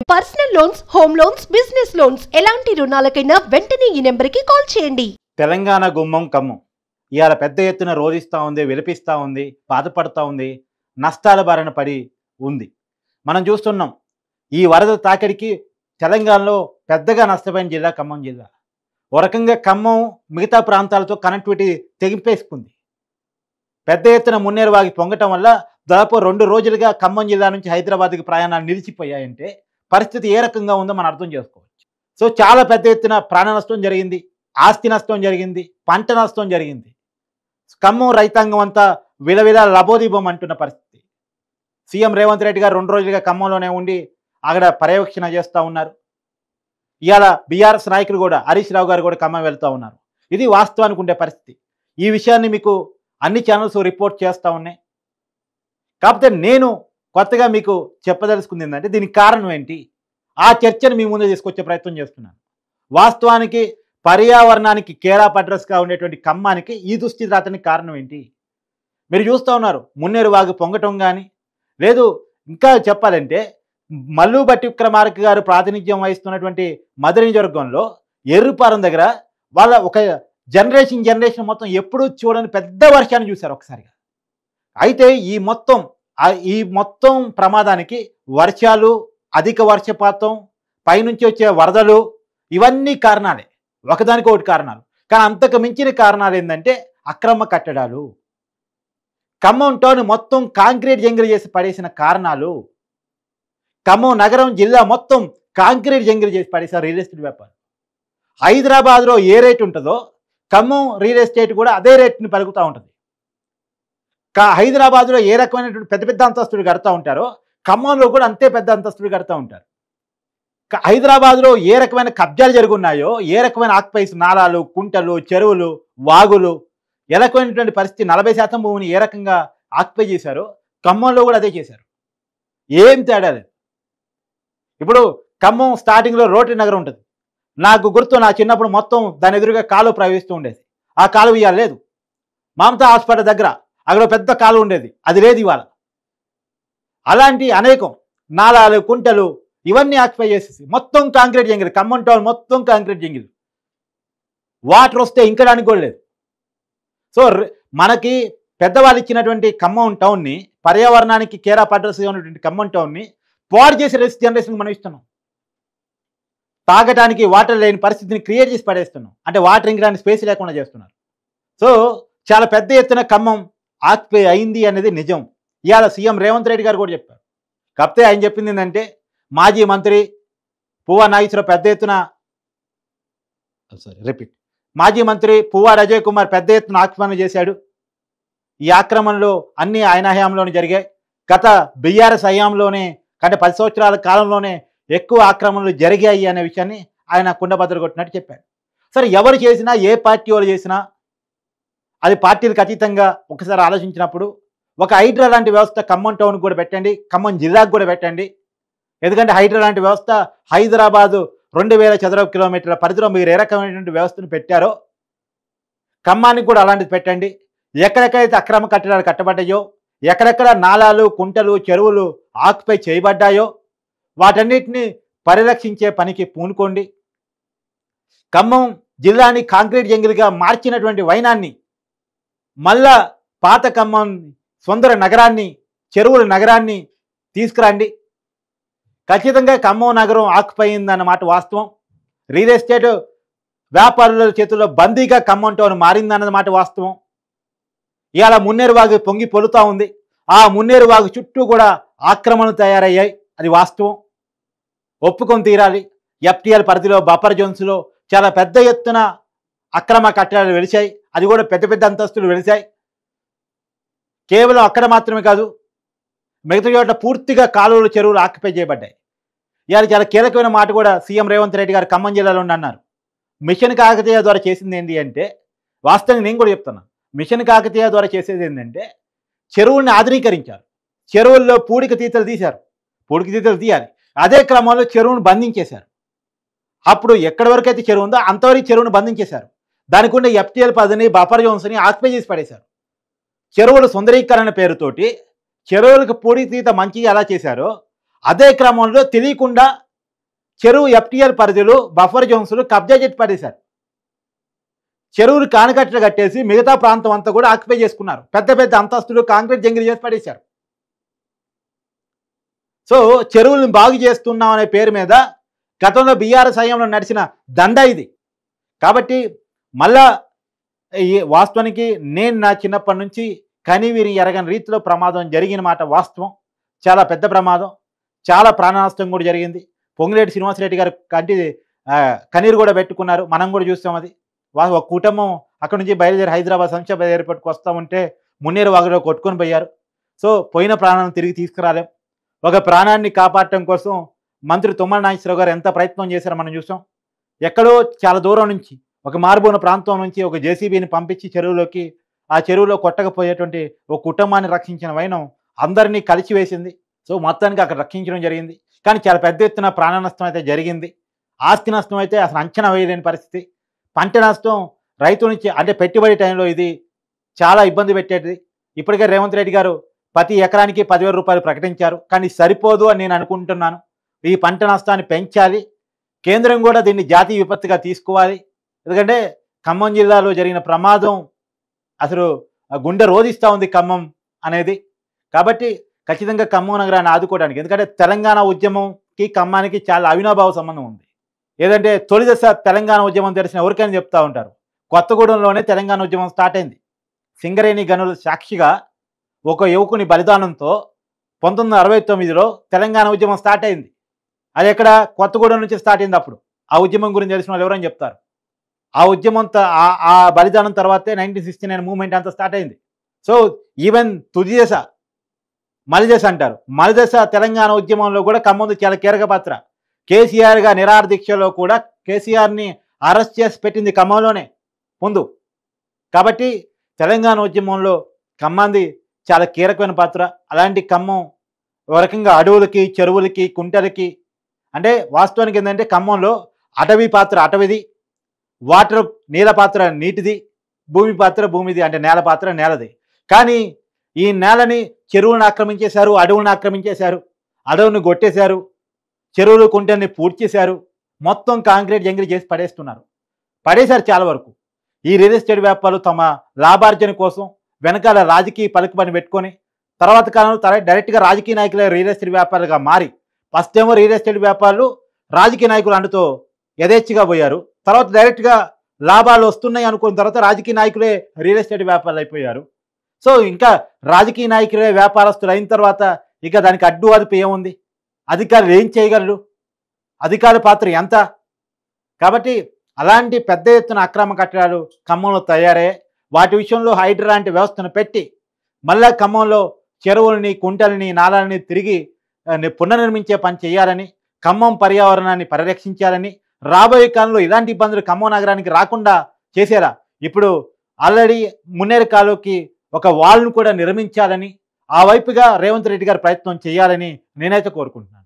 Personal loans, home loans, business loans ఎలాంటి రుణాలకైనా వెంటనే ఈ నెంబర్కి కాల్ చేయండి. తెలంగాణ గుమ్మం ఖమ్మం ఇవాళ పెద్ద ఎత్తున రోధిస్తూ ఉంది, విలపిస్తూ ఉంది, బాధపడుతూ ఉంది, నష్టాల బారిన పడి ఉంది. మనం చూస్తున్నాం ఈ వరద తాకిడికి తెలంగాణలో పెద్దగా నష్టపోయిన జిల్లా ఖమ్మం జిల్లా. ఓ రకంగా ఖమ్మం మిగతా ప్రాంతాలతో కనెక్టివిటీ తెగిపేసుకుంది. పెద్ద ఎత్తున మున్నేరు వాగి పొంగటం వల్ల దాదాపు 2 రోజులుగా ఖమ్మం జిల్లా నుంచి హైదరాబాద్కి ప్రయాణాలు నిలిచిపోయాయంటే పరిస్థితి ఏ రకంగా ఉందో మనం అర్థం చేసుకోవచ్చు. సో చాలా పెద్ద ఎత్తున ప్రాణ నష్టం జరిగింది, ఆస్తి నష్టం జరిగింది, పంట నష్టం జరిగింది. ఖమ్మం రైతాంగం అంతా విలవిల లబోదీపం అంటున్న పరిస్థితి. సీఎం రేవంత్ రెడ్డి గారు 2 రోజులుగా ఖమ్మంలోనే ఉండి అక్కడ పర్యవేక్షణ చేస్తూ ఉన్నారు. ఇవాళ బీఆర్ఎస్ నాయకులు కూడా హరీష్ రావు గారు కూడా ఖమ్మం వెళ్తూ ఉన్నారు. ఇది వాస్తవానికి ఉండే పరిస్థితి. ఈ విషయాన్ని మీకు అన్ని ఛానల్స్ రిపోర్ట్ చేస్తూ ఉన్నాయి. కాకపోతే నేను కొత్తగా మీకు చెప్పదలుచుకుంది ఏంటంటే దీనికి కారణం ఏంటి, ఆ చర్చను మీ ముందు తీసుకొచ్చే ప్రయత్నం చేస్తున్నాను. వాస్తవానికి పర్యావరణానికి కేరాప్ అడ్రస్గా ఉండేటువంటి ఖమ్మానికి ఈ దుస్థితి రావడానికి కారణం ఏంటి? మీరు చూస్తూ ఉన్నారు మున్నేరు వాగు పొంగటం కానీ, లేదు ఇంకా చెప్పాలంటే మల్లు భట్టి విక్రమార్క గారు ప్రాతినిధ్యం వహిస్తున్నటువంటి మధుర నియోజకవర్గంలో ఎర్రుపాలెం దగ్గర వాళ్ళ ఒక జనరేషన్ మొత్తం ఎప్పుడూ చూడని పెద్ద వర్షాన్ని చూశారు ఒకసారిగా. అయితే ఈ మొత్తం ప్రమాదానికి వర్షాలు, అధిక వర్షపాతం, పైనుంచి వచ్చే వరదలు ఇవన్నీ కారణాలే, ఒకదానికి ఒకటి కారణాలు. కానీ అంతకు మించిన కారణాలు ఏంటంటే అక్రమ కట్టడాలు. ఖమ్మం టౌన్ మొత్తం కాంక్రీట్ జంగిల్ చేసి పడేసిన కారణాలు. ఖమ్మం నగరం జిల్లా మొత్తం కాంక్రీట్ జంగిల్ చేసి పడేసారు రియల్ ఎస్టేట్ వ్యాపారం. హైదరాబాద్లో ఏ రేటు ఉంటుందో ఖమ్మం రియల్ ఎస్టేట్ కూడా అదే రేటుని పలుకుతూ ఉంటుంది. హైదరాబాద్లో ఏ రకమైనటువంటి పెద్ద పెద్ద అంతస్తులు కడతా ఉంటారో ఖమ్మంలో కూడా అంతే పెద్ద అంతస్తులు కడతా ఉంటారు. హైదరాబాద్లో ఏ రకమైన కబ్జాలు జరుగున్నాయో, ఏ రకమైన ఆక్యుపైస్ నాలాలు, కుంటలు, చెరువులు, వాగులు, ఏ రకమైనటువంటి పరిస్థితి 40% భూమిని ఏ రకంగా ఆక్యుపై చేశారో ఖమ్మంలో కూడా అదే చేశారు. ఏం తేడా లేదు. ఇప్పుడు ఖమ్మం స్టార్టింగ్లో రోటరీ నగరం ఉంటుంది. నాకు గుర్తు, నా చిన్నప్పుడు మొత్తం దాని ఎదురుగా కాలువ ప్రవహిస్తూ ఉండేది. ఆ కాలువ ఇవాళ లేదు. మమతా హాస్పిటల్ దగ్గర అక్కడ పెద్ద కాలువ ఉండేది, అది లేదు ఇవాళ. అలాంటి అనేకం నాలాలు, కుంటలు ఇవన్నీ ఆక్యుపై చేసేసి మొత్తం కాంక్రీట్ జంగిల్. ఖమ్మం టౌన్ మొత్తం కాంక్రీట్ జంగిల్. వాటర్ వస్తే ఇంకడానికి కూడా లేదు. సో మనకి పెద్దవాళ్ళు ఇచ్చినటువంటి ఖమ్మం టౌన్ని, పర్యావరణానికి కేరాప్ అడ్రస్గా ఉన్నటువంటి ఖమ్మం టౌన్ని పాడు చేసే జనరేషన్కి మనం ఇస్తున్నాం. తాగటానికి వాటర్ లేని పరిస్థితిని క్రియేట్ చేసి పడేస్తున్నాం. అంటే వాటర్ ఇంకడానికి స్పేస్ లేకుండా చేస్తున్నారు. సో చాలా పెద్ద ఎత్తున ఖమ్మం ఆక్యుపై అయింది అనేది నిజం. ఇవాళ సీఎం రేవంత్ రెడ్డి గారు కూడా చెప్పారు. కాకపోతే ఆయన చెప్పింది ఏంటంటే మాజీ మంత్రి పువ్వా నాగేశ్వరరావు పెద్ద ఎత్తున మాజీ మంత్రి పువ్వా అజయ్ కుమార్ పెద్ద ఎత్తున ఆక్రమణ చేశాడు. ఈ ఆక్రమణలు అన్నీ ఆయన హయాంలోనే జరిగాయి. గత బీఆర్ఎస్ హయాంలోనే అంటే 10 సంవత్సరాల కాలంలోనే ఎక్కువ ఆక్రమణలు జరిగాయి అనే విషయాన్ని ఆయన కుండబద్దలు కొట్టినట్టు చెప్పాడు. సరే, ఎవరు చేసినా, ఏ పార్టీ వాళ్ళు చేసినా అది పార్టీలకు అతీతంగా ఒకసారి ఆలోచించినప్పుడు ఒక హైడ్రా లాంటి వ్యవస్థ ఖమ్మం టౌన్కి కూడా పెట్టండి, ఖమ్మం జిల్లాకు కూడా పెట్టండి. ఎందుకంటే హైడ్రా లాంటి వ్యవస్థ హైదరాబాదు 2000 చదరపు కిలోమీటర్ల పరిధిలో మీరు ఏ రకమైనటువంటి వ్యవస్థను పెట్టారో ఖమ్మానికి కూడా అలాంటిది పెట్టండి. ఎక్కడెక్కడైతే అక్రమ కట్టడాలు కట్టబడ్డాయో, ఎక్కడెక్కడ నాలాలు, కుంటలు, చెరువులు ఆక్యుపై చేయబడ్డాయో వాటన్నిటిని పరిరక్షించే పనికి పూనుకోండి. ఖమ్మం జిల్లాని కాంక్రీట్ జంగిల్గా మార్చినటువంటి వైనాన్ని మళ్ళా పాత ఖమ్మం సుందర నగరాన్ని, చెరువుల నగరాన్ని తీసుకురండి. ఖచ్చితంగా ఖమ్మం నగరం ఆక్యుపై అయిందన్నమాట వాస్తవం. రియల్ ఎస్టేట్ వ్యాపారుల చేతుల్లో బందీగా ఖమ్మం టౌన్ మారిందన్నమాట వాస్తవం. ఇవాళ మున్నేరు వాగు పొంగి పొలుతూ ఉంది. ఆ మున్నేరు వాగు చుట్టూ కూడా ఆక్రమణలు తయారయ్యాయి, అది వాస్తవం, ఒప్పుకొని తీరాలి. ఎఫ్టీఎల్ పరిధిలో, బఫర్ జోన్స్లో చాలా పెద్ద ఎత్తున అక్రమ కట్టడాలు వెలిశాయి. అది కూడా పెద్ద పెద్ద అంతస్తులు వెలిశాయి. కేవలం అక్కడ మాత్రమే కాదు, మిగతా చోట్ల పూర్తిగా కాలువలు, చెరువులు ఆక్యుపై చేయబడ్డాయి. ఇవాళ చాలా కీలకమైన మాట కూడా సీఎం రేవంత్ రెడ్డి గారు ఖమ్మం జిల్లాలో అన్నారు. మిషన్ కాకతీయ ద్వారా చేసింది ఏంటి అంటే, వాస్తవంగా నేను కూడా చెప్తున్నా, మిషన్ కాకతీయ ద్వారా చేసేది ఏంటంటే చెరువుల్ని ఆధునీకరించారు. చెరువుల్లో పూడిక తీతలు తీశారు. పూడిక తీతలు తీయాలి. అదే క్రమంలో చెరువును బంధించేశారు. అప్పుడు ఎక్కడి వరకు అయితే చెరువు ఉందో అంతవరకు చెరువును బంధించేశారు. దానికి ఉండే ఎఫ్టీఎల్ పదని, బఫర్ జోన్స్ని ఆక్యుపై చేసి పడేశారు. చెరువుల సుందరీకరణ పేరుతోటి చెరువులకు పూడి తీత మంచిగా ఎలా చేశారో అదే క్రమంలో తెలియకుండా చెరువు FTL పరిధిలో బఫర్ జోన్స్లు కబ్జా చేసి పడేశారు. చెరువులు కానకట్టలు కట్టేసి మిగతా ప్రాంతం అంతా కూడా ఆక్యుపై చేసుకున్నారు. పెద్ద పెద్ద అంతస్తులు కాంక్రీట్ జంగిల్ చేసి పడేశారు. సో చెరువులను బాగు చేస్తున్నాం అనే పేరు మీద గతంలో బీఆర్ఎస్ హయాంలో నడిచిన దండ ఇది. కాబట్టి మళ్ళా ఈ వాస్తవానికి నేను నా చిన్నప్పటి నుంచి కనివిని ఎరగని రీతిలో ప్రమాదం జరిగిన మాట వాస్తవం. చాలా పెద్ద ప్రమాదం, చాలా ప్రాణ నష్టం కూడా జరిగింది. పొంగిరెడ్డి శ్రీనివాసరెడ్డి గారు కన్నీరు కూడా పెట్టుకున్నారు. మనం కూడా చూస్తాం. అది ఒక కుటుంబం అక్కడ నుంచి బయలుదేరి హైదరాబాద్ శంషాబాద్ ఎయిర్పోర్ట్కి వస్తూ ఉంటే మున్నేరు వాగులో కొట్టుకొని పోయారు. సో పోయిన ప్రాణాలను తిరిగి తీసుకురాలేం. ఒక ప్రాణాన్ని కాపాడటం కోసం మంత్రి తుమ్మల నాగేశ్వరరావు గారు ఎంత ప్రయత్నం చేశారో మనం చూసాం. ఎక్కడో చాలా దూరం నుంచి ఒక మారుమూల ప్రాంతం నుంచి ఒక JCBని పంపించి చెరువులోకి, ఆ చెరువులో కొట్టకపోయేటువంటి ఒక కుటుంబాన్ని రక్షించిన వైనం అందరినీ కలిసివేసింది. సో మొత్తానికి అక్కడ రక్షించడం జరిగింది. కానీ చాలా పెద్ద ఎత్తున ప్రాణ నష్టం అయితే జరిగింది. ఆస్తి నష్టం అయితే అసలు అంచనా వేయలేని పరిస్థితి. పంట నష్టం రైతు నుంచి అంటే పెట్టుబడి టైంలో ఇది చాలా ఇబ్బంది పెట్టేది. ఇప్పటికే రేవంత్ రెడ్డి గారు ప్రతి ఎకరానికి 10,000 రూపాయలు ప్రకటించారు. కానీ సరిపోదు అని నేను అనుకుంటున్నాను. ఈ పంట నష్టాన్ని పెంచాలి. కేంద్రం కూడా దీన్ని జాతీయ విపత్తుగా తీసుకోవాలి. ఎందుకంటే ఖమ్మం జిల్లాలో జరిగిన ప్రమాదం అసలు గుండె రోధిస్తూ ఉంది ఖమ్మం అనేది. కాబట్టి ఖచ్చితంగా ఖమ్మం నగరాన్ని ఆదుకోవడానికి, ఎందుకంటే తెలంగాణ ఉద్యమంకి ఖమ్మానికి చాలా అవినాభావ సంబంధం ఉంది. ఏదంటే తొలి దశ తెలంగాణ ఉద్యమం తెలిసిన ఎవరికైనా చెప్తూ ఉంటారు. కొత్తగూడెంలోనే తెలంగాణ ఉద్యమం స్టార్ట్ అయింది. సింగరేణి గనుల సాక్షిగా ఒక యువకుని బలిదానంతో 1969లో తెలంగాణ ఉద్యమం స్టార్ట్ అయింది. అది ఎక్కడ కొత్తగూడెం నుంచి స్టార్ట్ అయింది. అప్పుడు ఆ ఉద్యమం గురించి తెలిసిన వాళ్ళు ఎవరైనా చెప్తారు. ఆ ఉద్యమం ఆ బలిదానం తర్వాతే 1969 మూవ్మెంట్ అంతా స్టార్ట్ అయింది. సో ఈవెన్ తుది దశ మలిదశ అంటారు. మలిదశ తెలంగాణ ఉద్యమంలో కూడా ఖమ్మంది చాలా కీలక పాత్ర. కేసీఆర్గా నిరాహార దీక్షలో కూడా కేసీఆర్ని అరెస్ట్ చేసి పెట్టింది ఖమ్మంలోనే ముందు. కాబట్టి తెలంగాణ ఉద్యమంలో ఖమ్మంది చాలా కీలకమైన పాత్ర. అలాంటి ఖమ్మం ఒక రకంగా అడవులకి, చెరువులకి, కుంటలకి, అంటే వాస్తవానికి ఏంటంటే ఖమ్మంలో అటవీ పాత్ర అటవిది, వాటర్ నీళ్ళ పాత్ర నీటిది, భూమి పాత్ర భూమిది, అంటే నేల పాత్ర నేలది. కానీ ఈ నేలని చెరువులను ఆక్రమించేశారు, అడవులను ఆక్రమించేశారు, అడవులను కొట్టేశారు, చెరువులు కుంటల్ని పూర్తి చేశారు, మొత్తం కాంక్రీట్ జంగిల్ చేసి పడేశారు చాలా వరకు. ఈ రియల్ ఎస్టేట్ వ్యాపారులు తమ లాభార్జన కోసం వెనకాల రాజకీయ పలుకుబడిని పెట్టుకొని తర్వాత కాలంలో డైరెక్ట్గా రాజకీయ నాయకులే రియల్ ఎస్టేట్ వ్యాపారులుగా మారి, ఫస్ట్ ఏమో రియల్ ఎస్టేట్ వ్యాపారులు రాజకీయ నాయకులు అంటుతో యథేచ్ఛగా పోయారు. తర్వాత డైరెక్ట్గా లాభాలు వస్తున్నాయి అనుకున్న తర్వాత రాజకీయ నాయకులే రియల్ ఎస్టేట్ వ్యాపారులు అయిపోయారు. సో ఇంకా రాజకీయ నాయకులే వ్యాపారస్తులు అయిన తర్వాత ఇక దానికి అడ్డు అదుపు ఏముంది? అధికారులు ఏం చేయగలరు? అధికారుల పాత్ర ఎంత? కాబట్టి అలాంటి పెద్ద ఎత్తున అక్రమ కట్టడాలు ఖమ్మంలో తయారయ్యాయి. వాటి విషయంలో హైడ్రా లాంటి వ్యవస్థను పెట్టి మళ్ళా ఖమ్మంలో చెరువుల్ని, కుంటల్ని, నాళాలని తిరిగి పునర్నిర్మించే పని చేయాలని, ఖమ్మం పర్యావరణాన్ని పరిరక్షించాలని, రాబోయే కాలంలో ఇలాంటి ఇబ్బందులు ఖమ్మం నగరానికి రాకుండా చేసేలా ఇప్పుడు ఆల్రెడీ మున్నేరు కాలువకి ఒక వాల్ను కూడా నిర్మించాలని, ఆ వైపుగా రేవంత్ రెడ్డి గారు ప్రయత్నం చేయాలని నేనైతే కోరుకుంటున్నాను.